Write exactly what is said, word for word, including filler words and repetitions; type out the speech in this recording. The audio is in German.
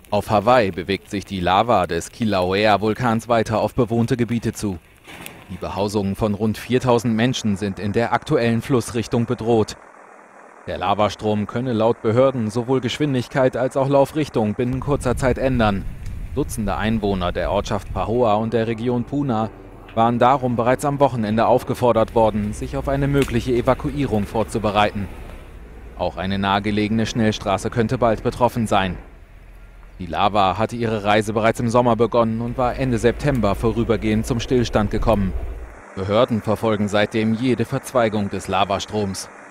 Auf Hawaii bewegt sich die Lava des Kilauea-Vulkans weiter auf bewohnte Gebiete zu. Die Behausungen von rund viertausend Menschen sind in der aktuellen Flussrichtung bedroht. Der Lavastrom könne laut Behörden sowohl Geschwindigkeit als auch Laufrichtung binnen kurzer Zeit ändern. Dutzende Einwohner der Ortschaft Pahoa und der Region Puna waren darum bereits am Wochenende aufgefordert worden, sich auf eine mögliche Evakuierung vorzubereiten. Auch eine nahegelegene Schnellstraße könnte bald betroffen sein. Die Lava hatte ihre Reise bereits im Sommer begonnen und war Ende September vorübergehend zum Stillstand gekommen. Behörden verfolgen seitdem jede Verzweigung des Lavastroms.